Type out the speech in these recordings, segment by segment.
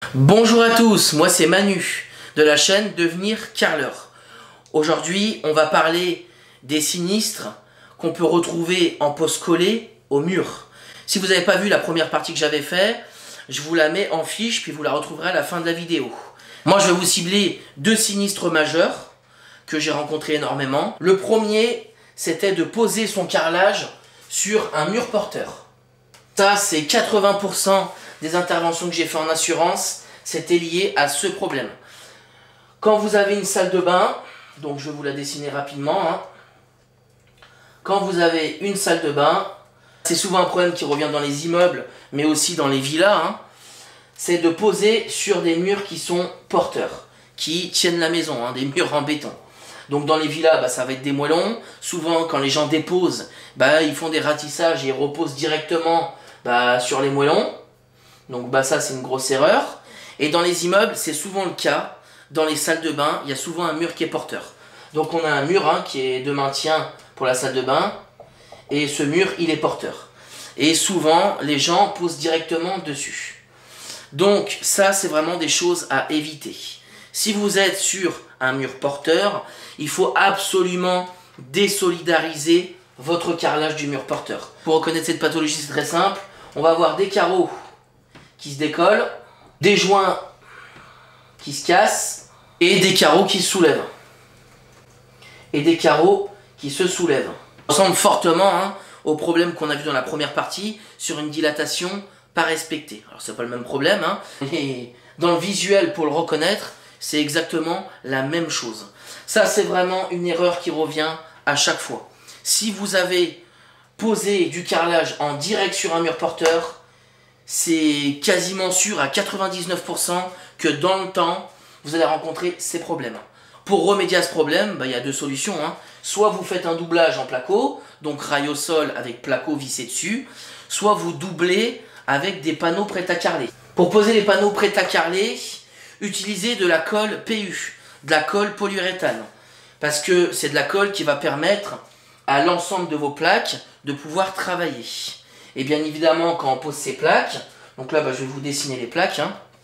Bonjour à tous, moi c'est Manu de la chaîne Devenir Carreleur. Aujourd'hui, on va parler des sinistres qu'on peut retrouver en pose collée au mur. Si vous n'avez pas vu la première partie que j'avais fait, je vous la mets en fiche puis vous la retrouverez à la fin de la vidéo. Moi je vais vous cibler deux sinistres majeurs que j'ai rencontrés énormément. Le premier, c'était de poser son carrelage sur un mur porteur. Ça, c'est 80% des interventions que j'ai fait en assurance, c'était lié à ce problème. Quand vous avez une salle de bain, donc je vais vous la dessiner rapidement. Quand vous avez une salle de bain, c'est souvent un problème qui revient dans les immeubles, mais aussi dans les villas, c'est de poser sur des murs qui sont porteurs, qui tiennent la maison, des murs en béton. Donc dans les villas, ça va être des moellons. Souvent, quand les gens déposent, ils font des ratissages et ils reposent directement sur les moellons. Donc ça, c'est une grosse erreur. Et dans les immeubles, c'est souvent le cas. Dans les salles de bain, il y a souvent un mur qui est porteur. Donc on a un mur qui est de maintien pour la salle de bain. Et ce mur, il est porteur. Et souvent, les gens posent directement dessus. Donc ça, c'est vraiment des choses à éviter. Si vous êtes sur un mur porteur, il faut absolument désolidariser votre carrelage du mur porteur. Pour reconnaître cette pathologie, c'est très simple. On va avoir des carreaux qui se décollent, des joints qui se cassent et des carreaux qui se soulèvent. Et des carreaux qui se soulèvent. Ça ressemble fortement au problème qu'on a vu dans la première partie sur une dilatation pas respectée. Alors c'est pas le même problème, mais dans le visuel pour le reconnaître, c'est exactement la même chose. Ça, c'est vraiment une erreur qui revient à chaque fois. Si vous avez posé du carrelage en direct sur un mur porteur, c'est quasiment sûr à 99% que dans le temps, vous allez rencontrer ces problèmes. Pour remédier à ce problème, il y a deux solutions. Soit vous faites un doublage en placo, donc rail au sol avec placo vissé dessus, soit vous doublez avec des panneaux prêts à carreler. Pour poser les panneaux prêts à carreler, utilisez de la colle PU, de la colle polyuréthane, parce que c'est de la colle qui va permettre à l'ensemble de vos plaques de pouvoir travailler. Et bien évidemment, quand on pose ces plaques, donc là je vais vous dessiner les plaques,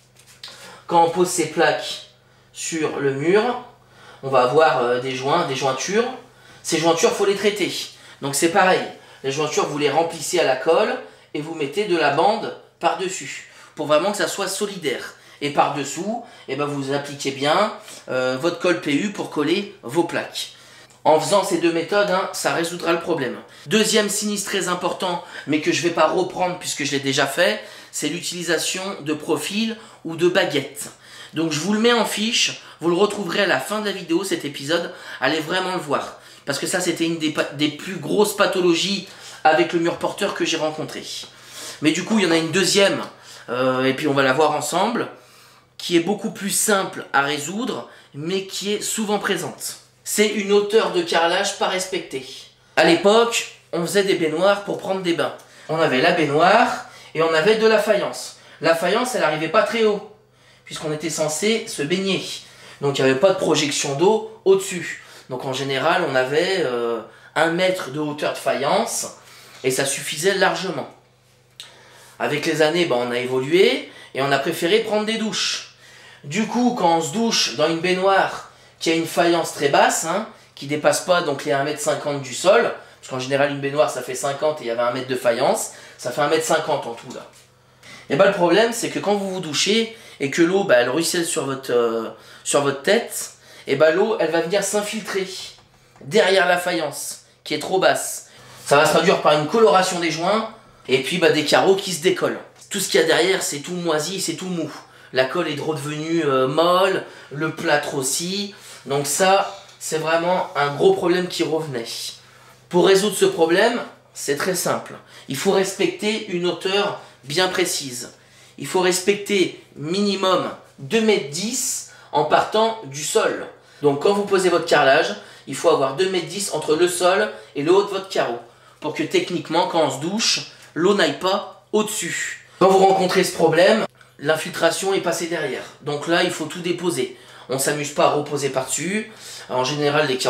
quand on pose ces plaques sur le mur, on va avoir des joints, des jointures. Ces jointures, il faut les traiter. Donc c'est pareil, les jointures, vous les remplissez à la colle et vous mettez de la bande par-dessus, pour vraiment que ça soit solidaire. Et par-dessous, vous appliquez bien votre colle PU pour coller vos plaques. En faisant ces deux méthodes, ça résoudra le problème. Deuxième sinistre très important, mais que je ne vais pas reprendre puisque je l'ai déjà fait, c'est l'utilisation de profils ou de baguettes. Donc je vous le mets en fiche, vous le retrouverez à la fin de la vidéo, cet épisode, allez vraiment le voir. Parce que ça, c'était une des plus grosses pathologies avec le mur porteur que j'ai rencontré. Mais du coup, il y en a une deuxième, et puis on va la voir ensemble, qui est beaucoup plus simple à résoudre, mais qui est souvent présente. C'est une hauteur de carrelage pas respectée. À l'époque, on faisait des baignoires pour prendre des bains. On avait la baignoire et on avait de la faïence. La faïence, elle n'arrivait pas très haut, puisqu'on était censé se baigner. Donc il n'y avait pas de projection d'eau au-dessus. Donc en général, on avait 1 mètre de hauteur de faïence, et ça suffisait largement. Avec les années, on a évolué, et on a préféré prendre des douches. Du coup, quand on se douche dans une baignoire qui a une faïence très basse, qui ne dépasse pas donc les 1,50 m du sol, parce qu'en général une baignoire ça fait 50 et il y avait 1 mètre de faïence, ça fait 1,50 m en tout là. Et le problème c'est que quand vous vous douchez et que l'eau elle ruisselle sur votre tête, et l'eau elle va venir s'infiltrer derrière la faïence qui est trop basse. Ça va se traduire par une coloration des joints et puis des carreaux qui se décollent. Tout ce qu'il y a derrière c'est tout moisi, c'est tout mou. La colle est redevenue molle, le plâtre aussi. Donc ça, c'est vraiment un gros problème qui revenait. Pour résoudre ce problème, c'est très simple. Il faut respecter une hauteur bien précise. Il faut respecter minimum 2,10 m en partant du sol. Donc quand vous posez votre carrelage, il faut avoir 2,10 m entre le sol et le haut de votre carreau. Pour que techniquement, quand on se douche, l'eau n'aille pas au-dessus. Quand vous rencontrez ce problème, l'infiltration est passée derrière. Donc là, il faut tout déposer. On ne s'amuse pas à reposer par-dessus. En général, les carreaux sonnent creux ou la moitié sonne creux. On dépose tout, d'accord?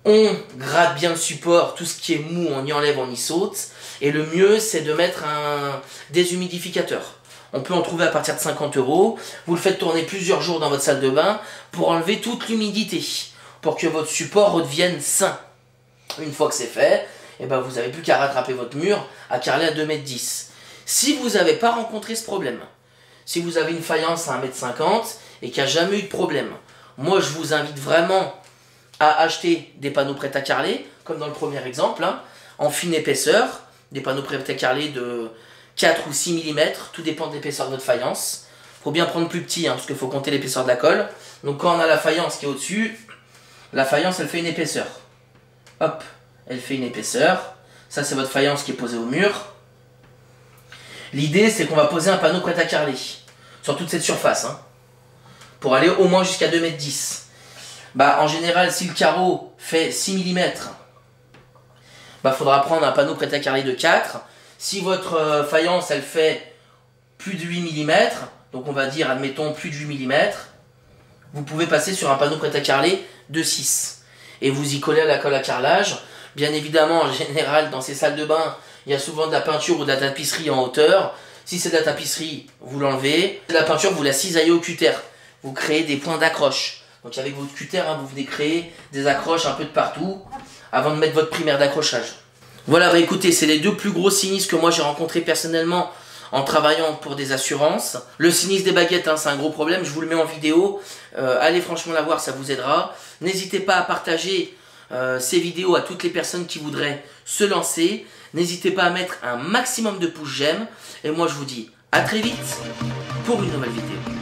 On gratte bien le support, tout ce qui est mou, on y enlève, on y saute. Et le mieux, c'est de mettre un déshumidificateur. On peut en trouver à partir de 50 €. Vous le faites tourner plusieurs jours dans votre salle de bain pour enlever toute l'humidité, pour que votre support redevienne sain. Une fois que c'est fait, eh ben vous n'avez plus qu'à rattraper votre mur, à carreler à 2,10 m. Si vous n'avez pas rencontré ce problème, si vous avez une faïence à 1,50 m et qu'il n'y a jamais eu de problème, moi je vous invite vraiment à acheter des panneaux prêts à carreler, comme dans le premier exemple, hein, en fine épaisseur, des panneaux prêts à carreler de 4 ou 6 mm, tout dépend de l'épaisseur de votre faïence. Il faut bien prendre plus petit, hein, parce qu'il faut compter l'épaisseur de la colle. Donc quand on a la faïence qui est au-dessus, la faïence elle fait une épaisseur. Hop, elle fait une épaisseur. Ça c'est votre faïence qui est posée au mur. L'idée c'est qu'on va poser un panneau prêt à carreler, sur toute cette surface, hein, pour aller au moins jusqu'à 2,10 m. Bah, en général, si le carreau fait 6 mm, bah, faudra prendre un panneau prêt à carreler de 4. Si votre faïence, elle fait plus de 8 mm, donc on va dire, admettons, plus de 8 mm, vous pouvez passer sur un panneau prêt à carreler de 6. Et vous y collez à la colle à carrelage. Bien évidemment, en général, dans ces salles de bain, il y a souvent de la peinture ou de la tapisserie en hauteur. Si c'est de la tapisserie, vous l'enlevez. De la peinture, vous la cisaillez au cutter. Vous créez des points d'accroche. Donc avec votre cutter, hein, vous venez créer des accroches un peu de partout avant de mettre votre primaire d'accrochage. Voilà, bah écoutez, c'est les deux plus gros sinistres que moi j'ai rencontrés personnellement en travaillant pour des assurances. Le sinistre des baguettes, hein, c'est un gros problème, je vous le mets en vidéo. Allez franchement la voir, ça vous aidera. N'hésitez pas à partager ces vidéos à toutes les personnes qui voudraient se lancer. N'hésitez pas à mettre un maximum de pouces j'aime. Et moi je vous dis à très vite pour une nouvelle vidéo.